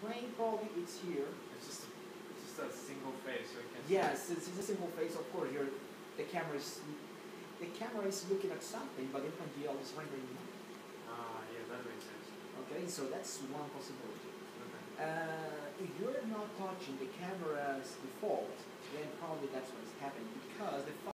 main probably it's here. It's just a single face, so it can. Yes, it's a single face. Of course, the camera is looking at something, but OpenGL is rendering. Yeah, that makes sense. Okay, so that's one possibility. Okay. If you're not touching the camera's default, then probably that's what's happening because the